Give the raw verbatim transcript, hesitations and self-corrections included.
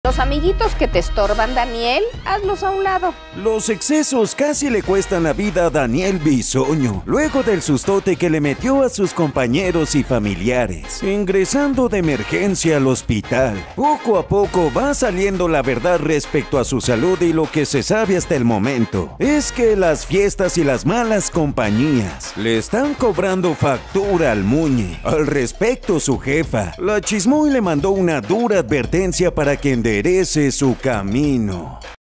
Los amiguitos que te estorban, Daniel, hazlos a un lado. Los excesos casi le cuestan la vida a Daniel Bisoño, luego del sustote que le metió a sus compañeros y familiares, ingresando de emergencia al hospital. Poco a poco va saliendo la verdad respecto a su salud y lo que se sabe hasta el momento es que las fiestas y las malas compañías le están cobrando factura al Muñe. Al respecto, su jefa la chismó y le mandó una dura advertencia para que enderece su camino.